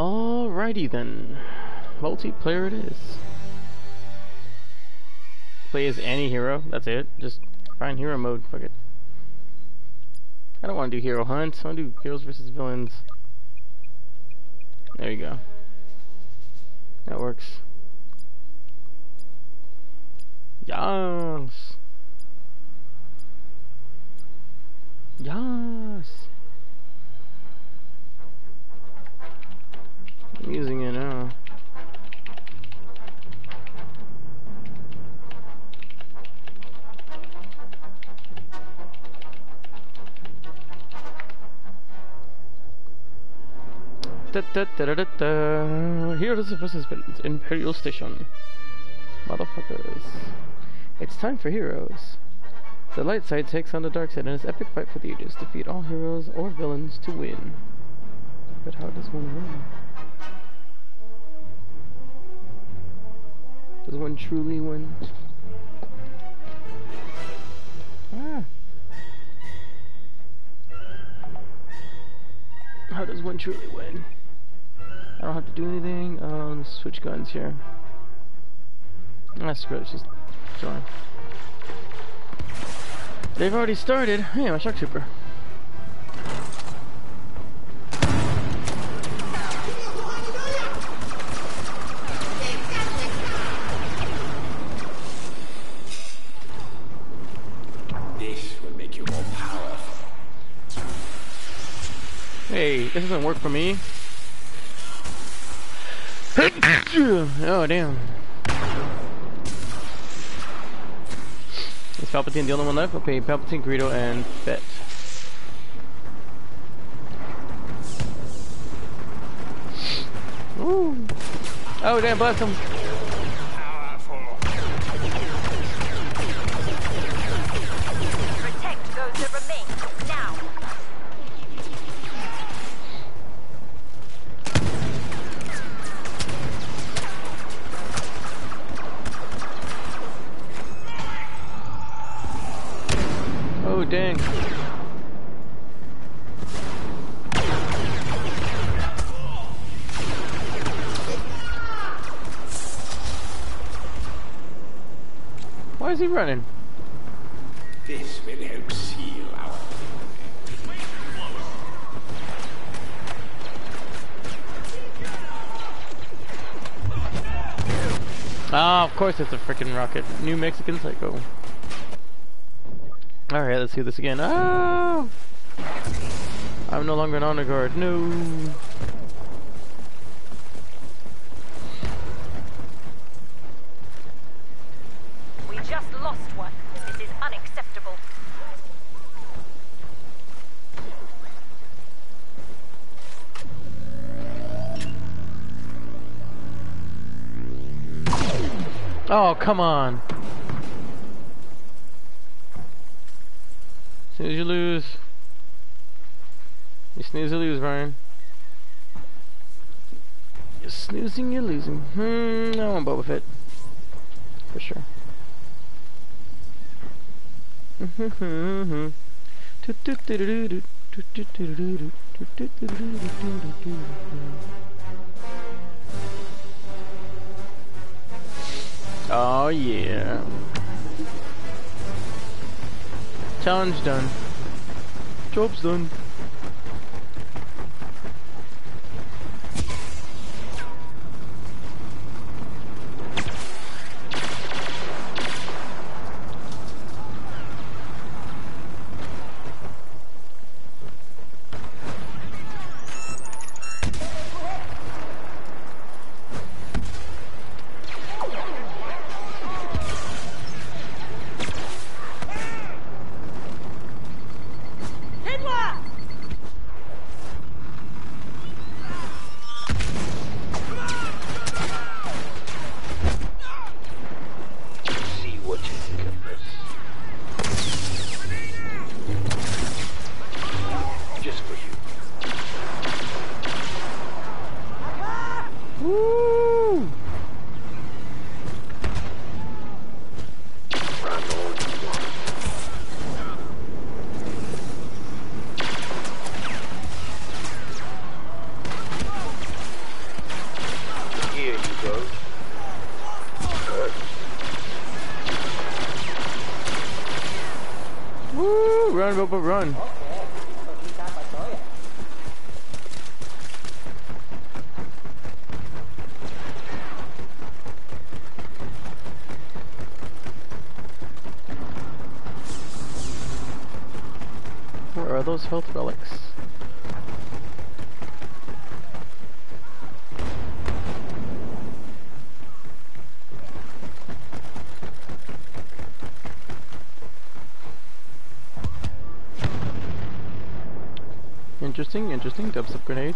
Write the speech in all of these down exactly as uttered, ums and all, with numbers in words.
Alrighty then. Multiplayer it is. Play as any hero, that's it. Just find hero mode, fuck it. I don't want to do hero hunts, I want to do heroes versus villains. There you go. That works. Yes! Yes! I'm using it now. Da, da, da, da, da, da. Heroes versus villains, Imperial Station. Motherfuckers. It's time for heroes. The light side takes on the dark side in this epic fight for the ages. Defeat all heroes or villains to win. But how does one win? Does one truly win? Ah. How does one truly win? I don't have to do anything. Um, let's switch guns here. Ah, screw it. Let's just join. They've already started. Hey, I'm a shock trooper. This will make you more powerful. Hey, this doesn't work for me. Oh, damn. Is Palpatine the only one left? Okay, Palpatine, Greedo, and Fett. Ooh. Oh, damn, bless him. Protect those that remain, now. Oh, dang. Why is he running? This will help seal our... Ah, of course it's a freaking rocket. New Mexican Psycho. Alright, let's do this again. Oh! I'm no longer an honor guard. No! We just lost one. This is unacceptable. Oh, come on! As soon as you lose, you snooze, you lose, Ryan. You're snoozing, you're losing. Hmm, I want Boba Fett. For sure. Oh yeah. Challenge done. Job's done. run, Boba, run. Where are those health relics? Interesting, interesting. Dubs of grenades.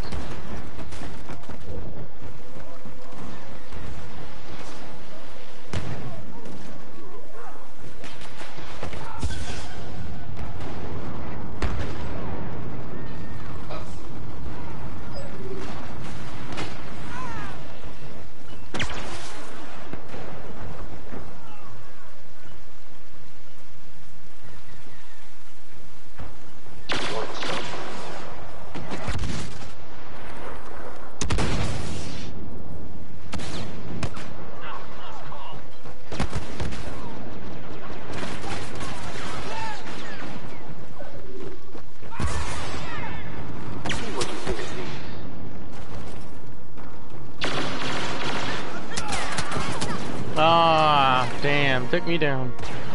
Ah, damn, took me down.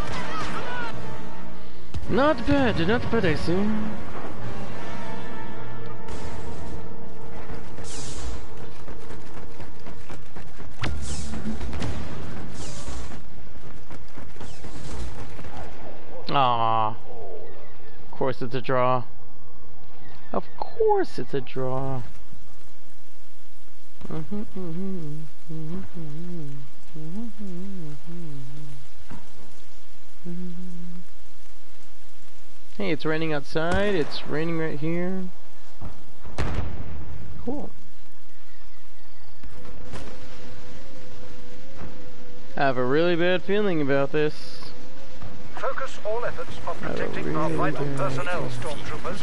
Not bad, not bad, I see. Ah, of course it's a draw. Of course it's a draw. Mm-hmm, mm-hmm, mm-hmm, mm-hmm. Hey, it's raining outside, it's raining right here. Cool. I have a really bad feeling about this. Focus all efforts on protecting really our vital personnel, stormtroopers.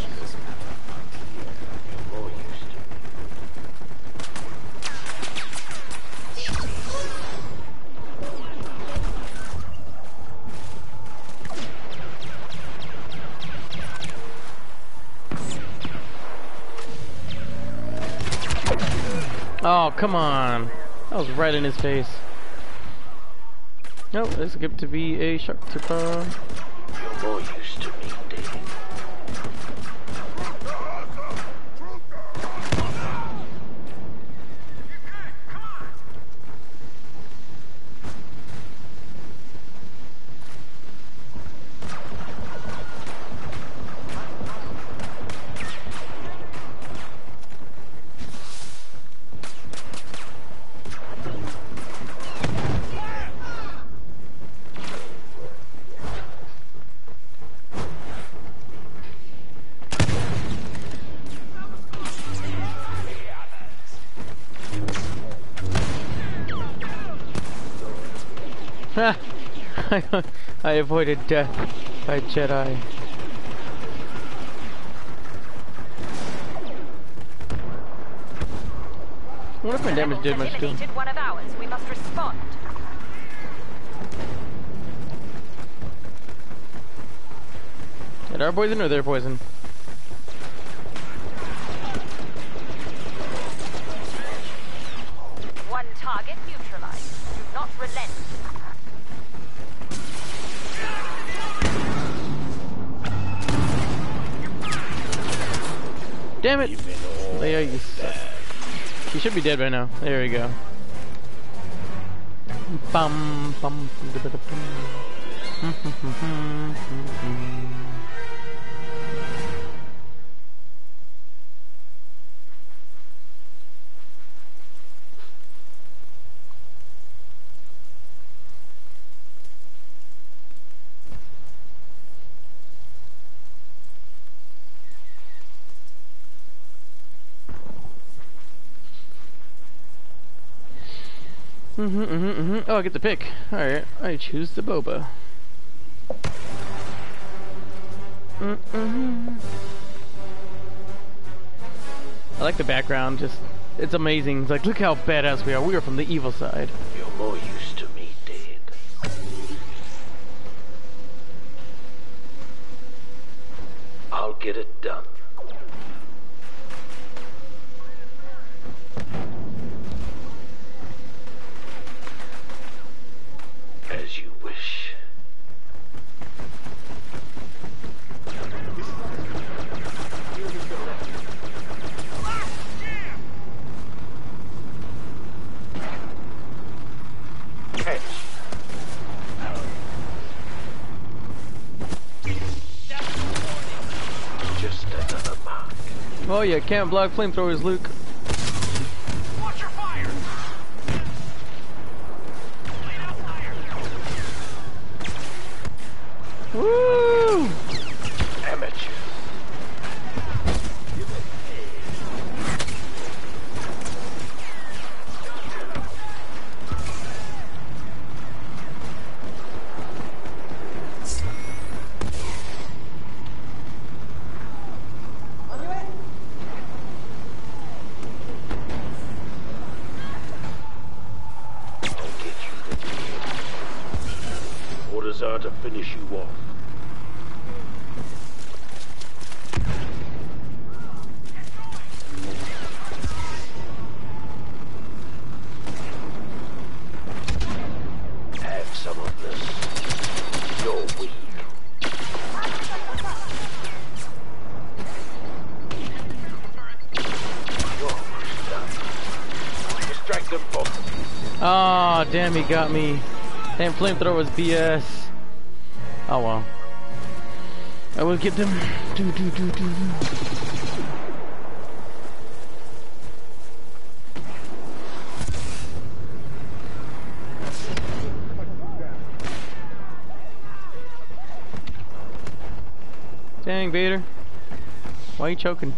Oh, come on. That was right in his face. No, this is going to be a shock trooper. You're more used to me, Dave. I, I avoided death by Jedi. What if my damage did much too? One of ours. We must respond. Is it our poison or their poison? One target neutralized. Do not relent. Damn it! Leia, you suck. He should be dead by now. There we go. Bum bum bum bum. Mm-hmm, mm-hmm, mm-hmm. Oh, I get to pick. Alright, I choose the boba. Mm-hmm. I like the background, just, it's amazing. It's like, look how badass we are. We are from the evil side. You're more used to me, Dave. get it done. As you wish. Catch. Just another mark. Oh yeah, can't block flamethrowers, Luke. Watch your fire! Lay down fire! Woo! Amateur. Orders are to finish you off. Have some of this. You're weak. You're almost done. Distract them both. Ah, oh, damn, he got me. Damn, flamethrower was B S. Oh well. I will get them. Do do do do. Dang, Vader. Why are you choking?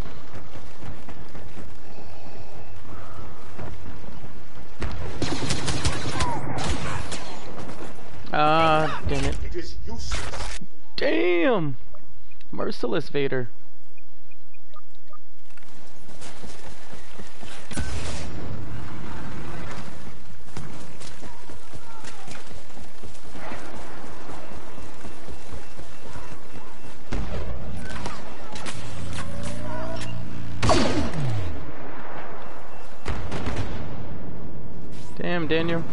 Ah, damn it. It is useless. Damn! Merciless Vader. Damn, Daniel.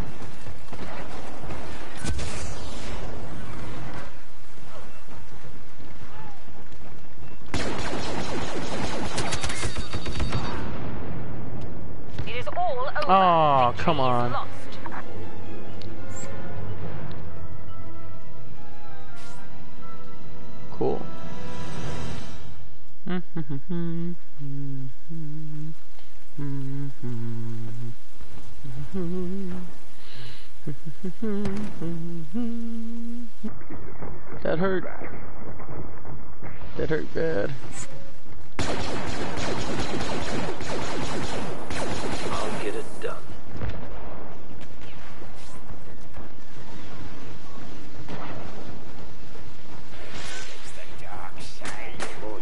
Oh, come on. Cool. That hurt. That hurt bad. I'll get it done. It's the dark side. More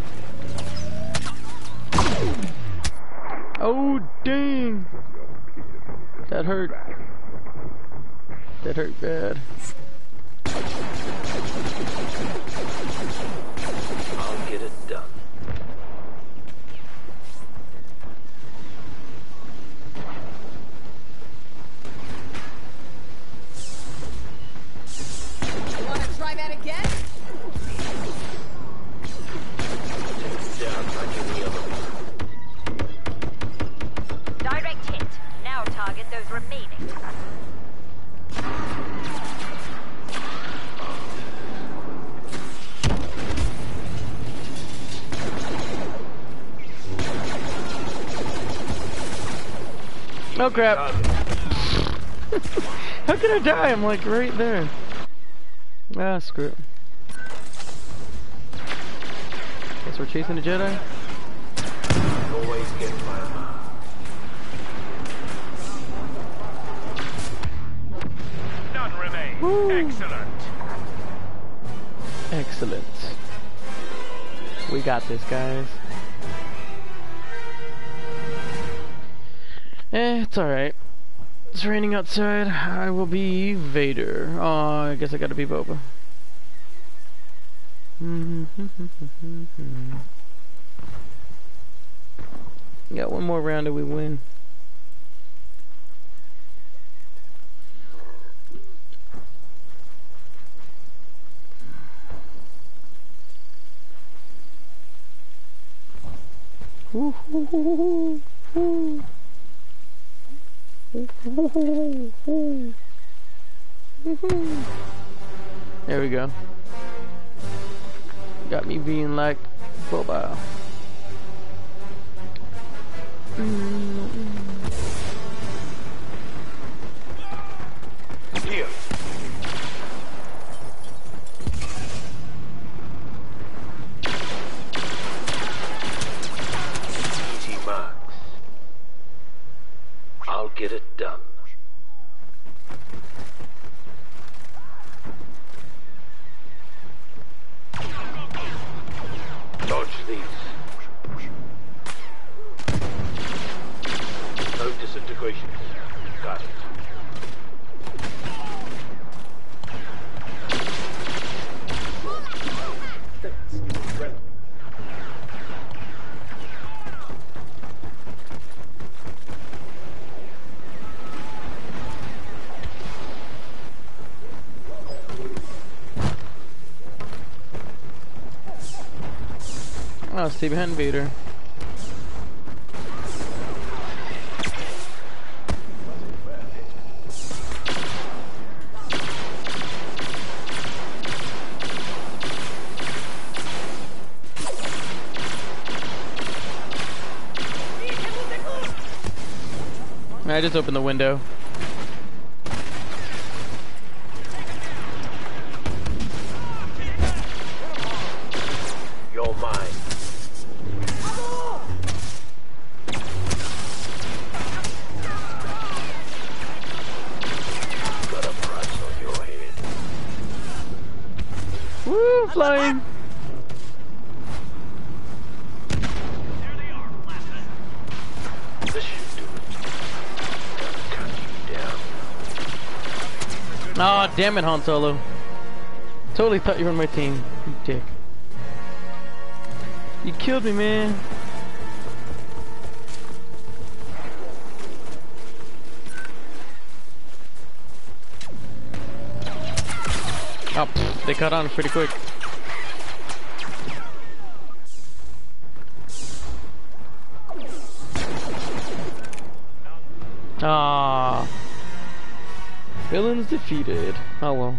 used to. Oh, dang. That hurt. That hurt bad. I'll get it done. You want to try that again? Down like any other. Direct hit. Now target those remaining. Oh crap. How can I die? I'm like right there. Ah, screw it. Guess we're chasing a Jedi? Always get my mark. None remain. Woo. Excellent. Excellent. We got this, guys. Eh, it's alright. It's raining outside. I will be Vader. Oh, I guess I gotta be Boba. Got one more round and we win. Woo hoo hoo hoo hoo. There we go. Got me being like Boba. Here. Easy marks. I'll get it done. Dodge these. No disintegration. Got it. Oh, stay behind Vader. I just opened the window. You're mine. Got a price on your head. Woo, flying! This should do it. Cut you down. Aw, damn it, Han Solo. Totally thought you were on my team, you dick. You killed me, man. Oh, pfft, they caught on pretty quick. Ah, villains defeated. Oh well.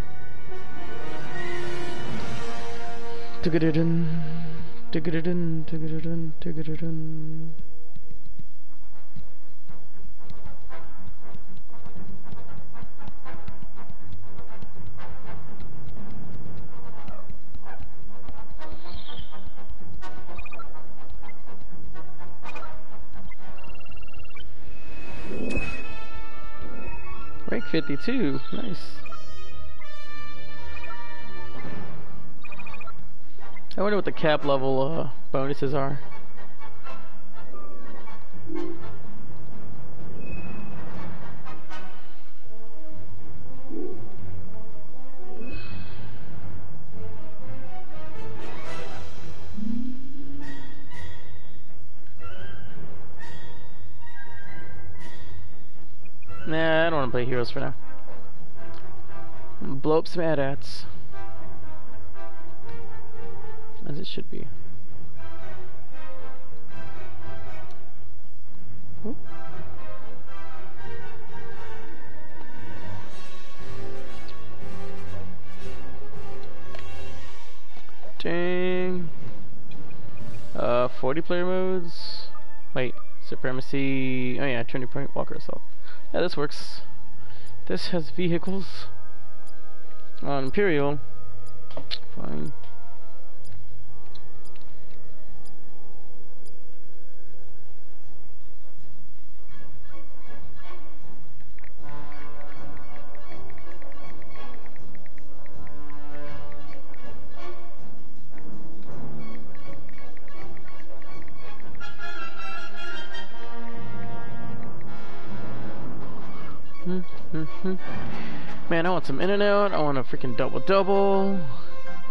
Tigadidun, tigadidun, tigadidun, tigadidun. Rank fifty-two, nice. I wonder what the cap level uh, bonuses are. Nah, I don't want to play heroes for now. I'm gonna blow up some A T A Ts. As it should be. Oh. Dang. Uh, forty player modes. Wait, supremacy. Oh yeah, turning point, Walker assault. Yeah, this works. This has vehicles. On Imperial. Fine. Man, I want some In and Out. I want a freaking double double.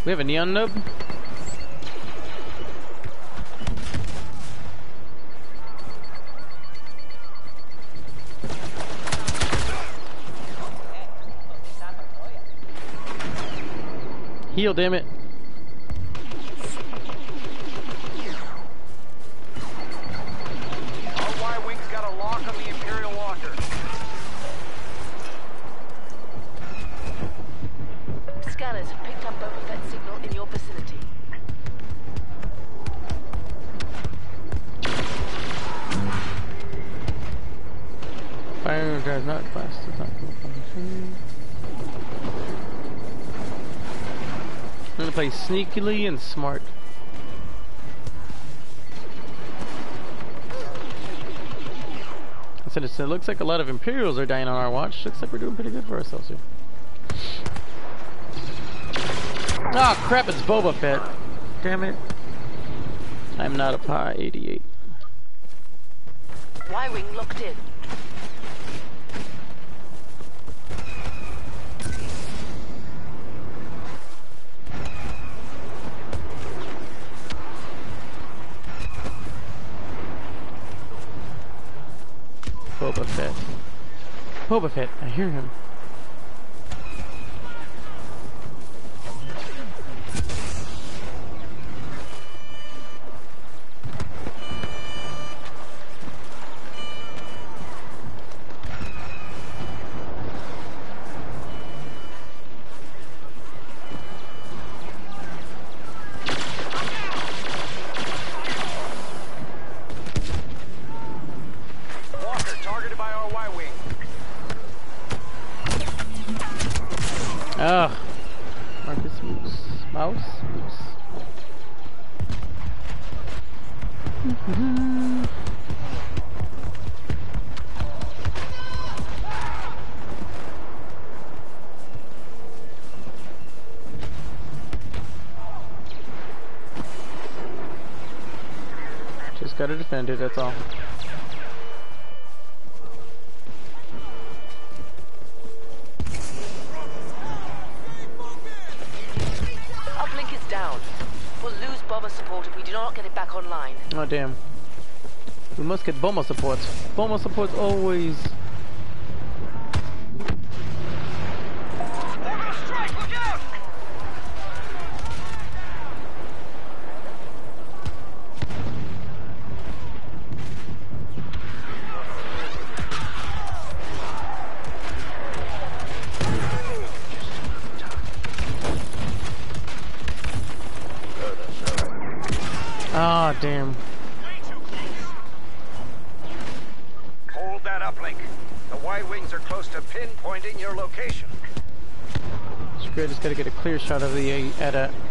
We have a neon nub? Heal, damn it. Our Y-Wing's got a lock on the Imperial Walker. Scanners have picked up Boba Fett signal in your vicinity. Fire drive not fast. It's not function. I'm gonna play sneakily and smart. I said it looks like a lot of Imperials are dying on our watch. Looks like we're doing pretty good for ourselves here. Ah, oh, crap, it's Boba Fett. Damn it. I'm not a Pi eighty-eight. Y-Wing locked in. Boba Fett. Boba Fett, I hear him. Ugh. Marcus Moose. Mouse? Moose. Mm-hmm. Just gotta defend it, that's all. Support if we do not get it back online. Oh damn. We must get bomber support. Bomber support always. Strike, look out! Ah, damn. Hold that uplink. The Y-Wings are close to pinpointing your location. Screw it, just gotta get a clear shot of the uh, at a.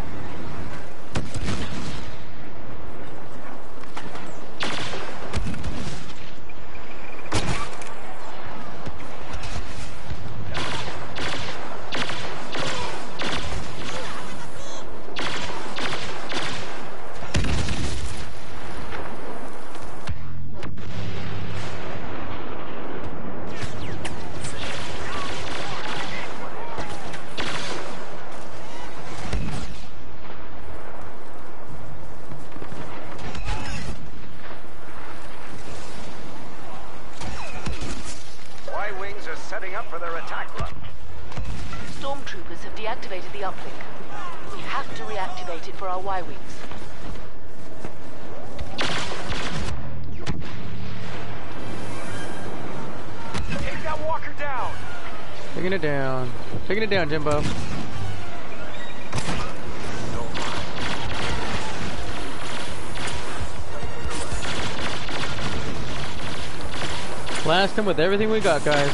Setting up for their attack run. Stormtroopers have deactivated the uplink. We have to reactivate it for our Y-Wings. Take that walker down! Taking it down. Taking it down, Jimbo. Blast him with everything we got, guys.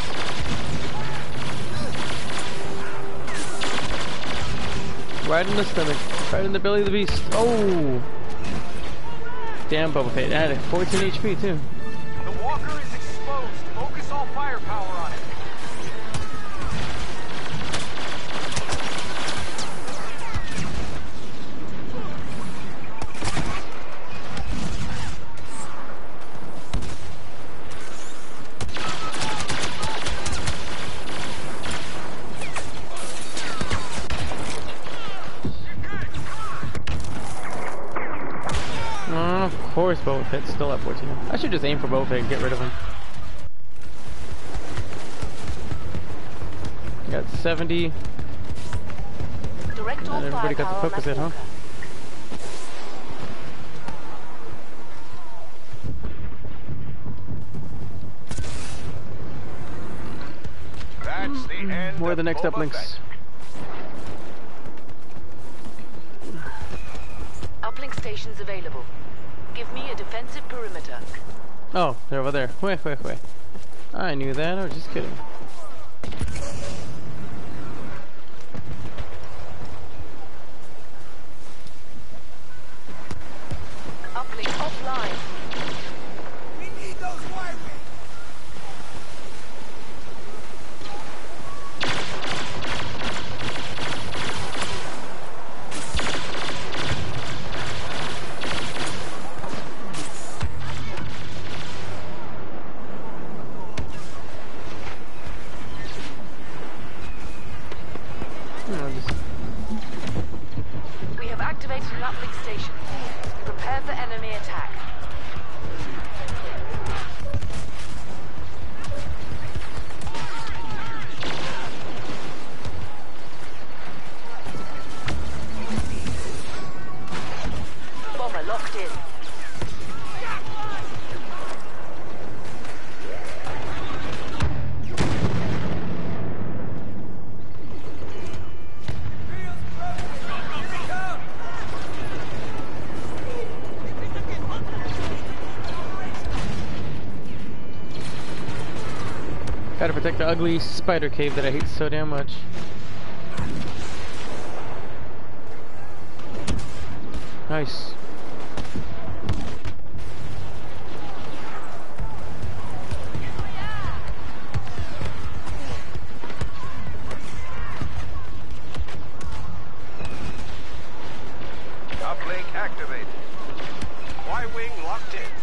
Right in the stomach. Right in the belly of the beast. Oh! Damn, Boba Fett. It had fourteen H P, too. The walker is exposed. Focus all firepower on it. Uh, of course Boba Fett's still at fourteen. I should just aim for Boba Fett and get rid of him. Got seventy. Direct all And everybody got firepower the focus on hit, that huh? walker. That's the end Where are of the next Boba uplinks? Fett. Uplink stations available. Give me a defensive perimeter. Oh, they're over there. Wait, wait, wait. I knew that. I was just kidding. Uplink offline. We need those Y-wings. Oh, just... We have activated an uplink station. Prepare for enemy attack. Bomber locked in. Gotta protect the ugly spider cave that I hate so damn much. Nice. Uplink activated. Y-wing locked in.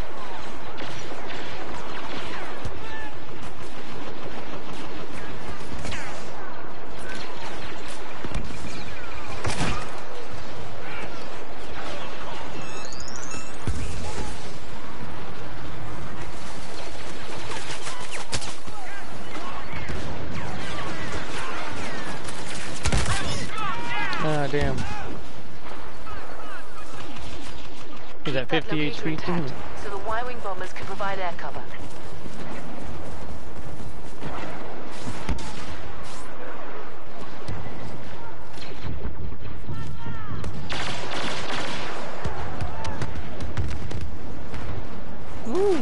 Ah, damn. He's at That fifty H locator P. intact, Damn. so the Y-wing bombers can provide air cover. Woo.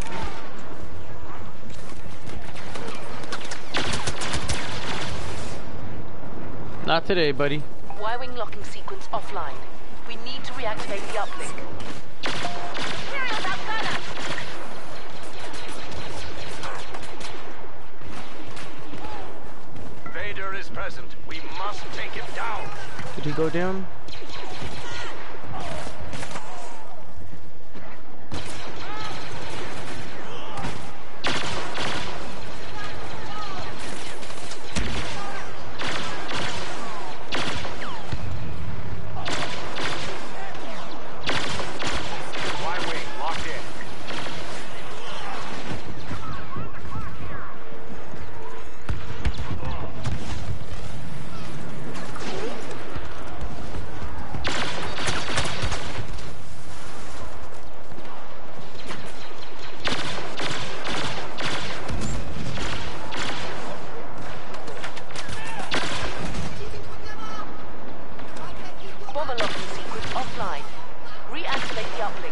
Not today, buddy. Y-wing locking sequence offline. We need to reactivate the uplink. Imperials outgun us! Vader is present. We must take him down. Did he go down? Y-wing locked in. Bomber locking sequence offline. Reactivate the uplink.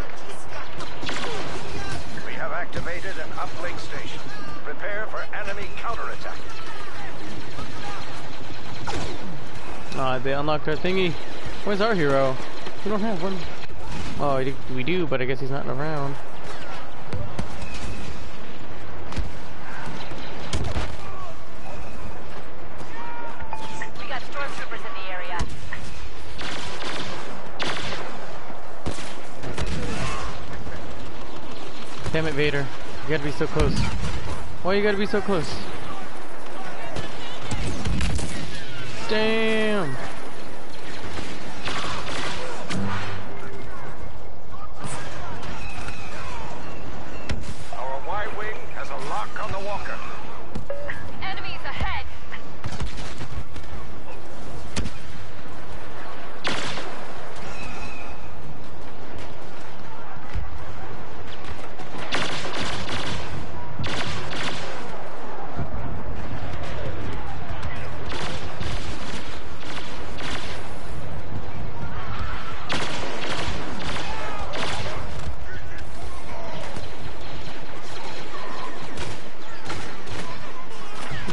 We have activated an uplink station. Prepare for enemy counterattack. Ah, they unlocked our thingy. Where's our hero? We don't have one. Oh, we do, but I guess he's not around. We got stormtroopers in the area. Damn it, Vader. You gotta be so close. Why you gotta be so close? Damn!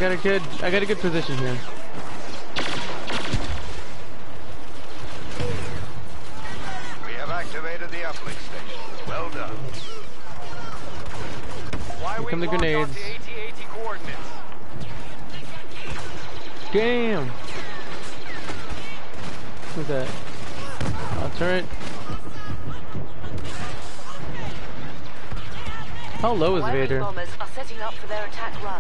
got a good, I got a good position here. We have activated the uplink station. Well done. Here come the grenades. eighty eighty coordinates. Damn! What's that? Oh, turret. How low is Y-wing Vader? bombers are setting up for their attack run.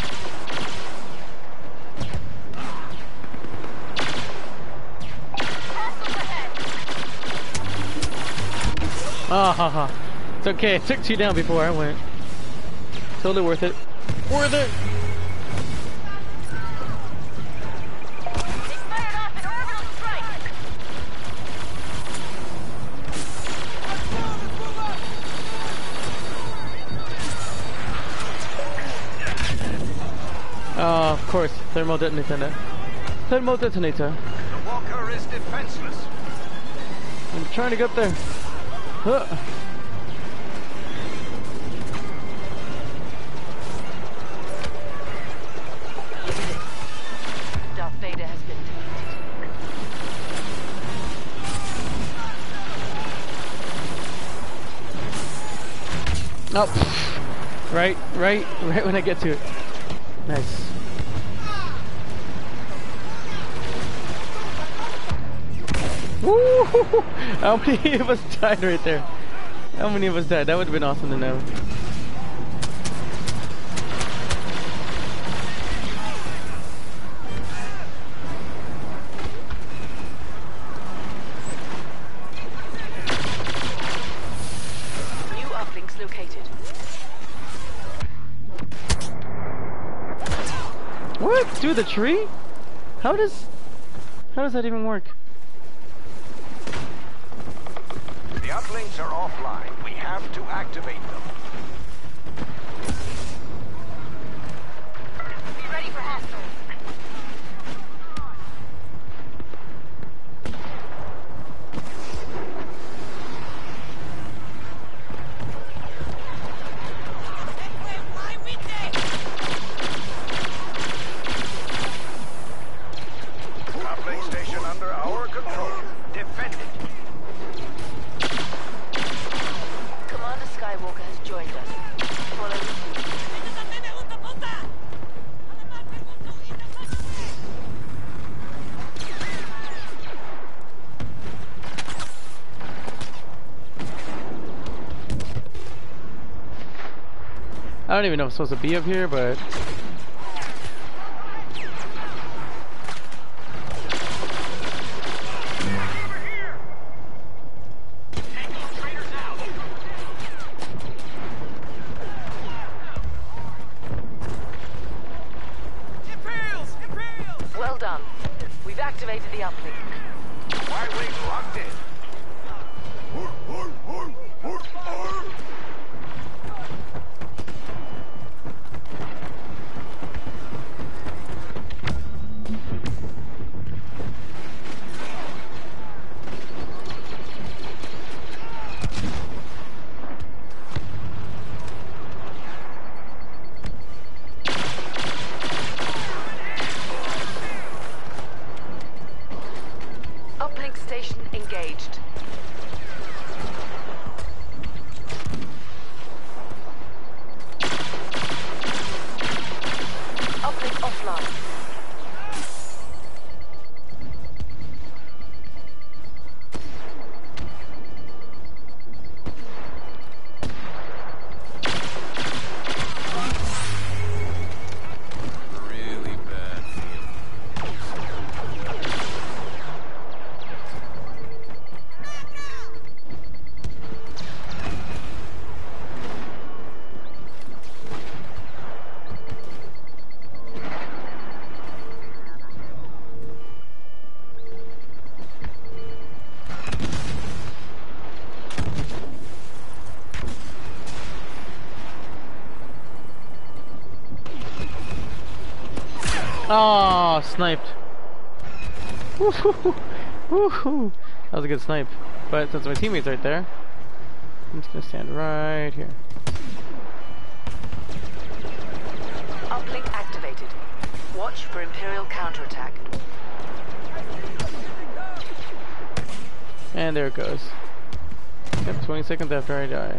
Ah ha ha. It's okay, it took two down before I went. Totally worth it. Worth it! They fired off an orbital strike. Oh, of course. Thermal detonator. Thermal detonator. The walker is defenseless. I'm trying to get there. Huh. Darth Vader has been defeated. Oh, right, right, right when I get to it. Nice. Woo! How many of us died right there? How many of us died? That would have been awesome to know. New uplinks located. What? Through the tree? How does... How does that even work? The uplinks are offline. We have to activate them. Be ready for hostiles. Uplink station under our control. Defend it. Commander Skywalker has joined us. Follow the lead. I don't even know if I'm supposed to be up here, but... Well done. We've activated the uplink. Y-wing locked in. Uplink station engaged. Uplink offline. Really bad feeling. Oh, sniped. Woohoo! Woohoo! That was a good snipe. But since my teammate's right there, I'm just gonna stand right here. Uplink activated. Watch for Imperial counterattack. And there it goes. Yep, twenty seconds after I die.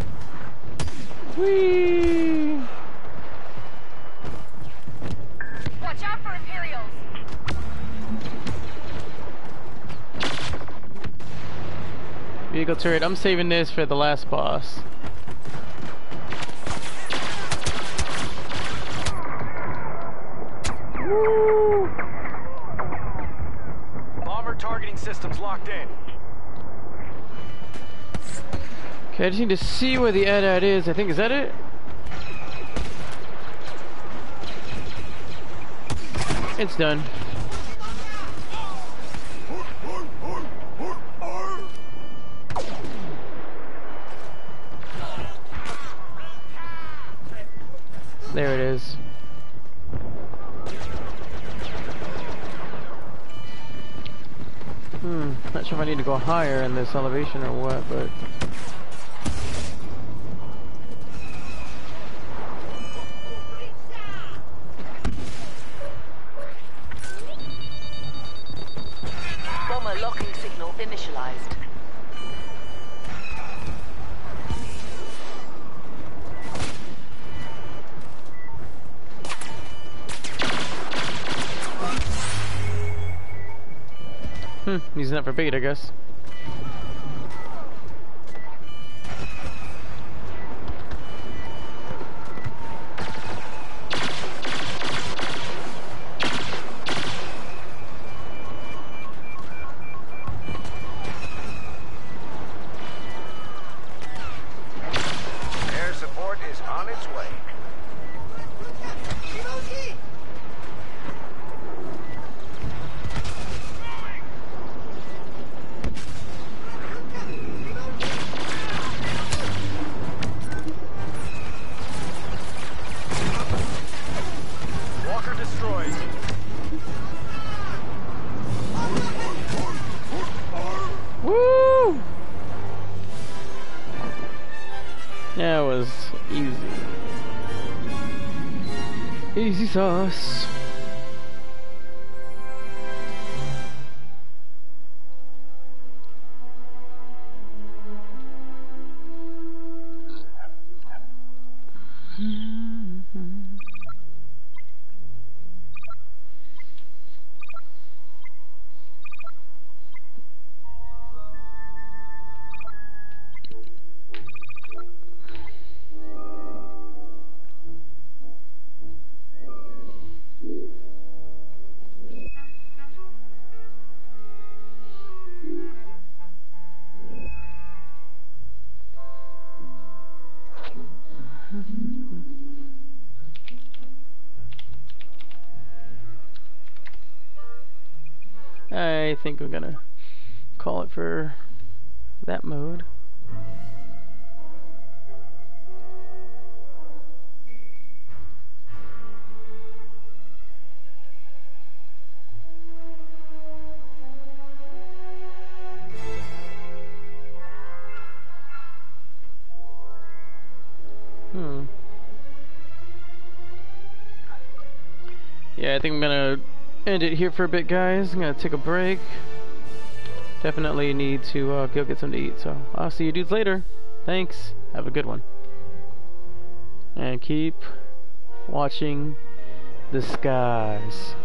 Whee! Watch out for Imperials! Vehicle turret, I'm saving this for the last boss. Woo! Bomber targeting systems locked in. Okay, I just need to see where the A T A T is. I think, is that it? It's done. There it is. Hmm, not sure if I need to go higher in this elevation or what, but... Bomber locking signal initialized. Hmm, using that for bait, I guess. Air support is on its way. Walker destroyed. Woo! That was easy. Easy sauce. I think I'm gonna call it for that mode. Hmm. Yeah, I think I'm gonna end it here for a bit, guys. I'm gonna take a break. Definitely need to uh, go get something to eat, so I'll see you dudes later. Thanks. Have a good one. And keep watching the skies.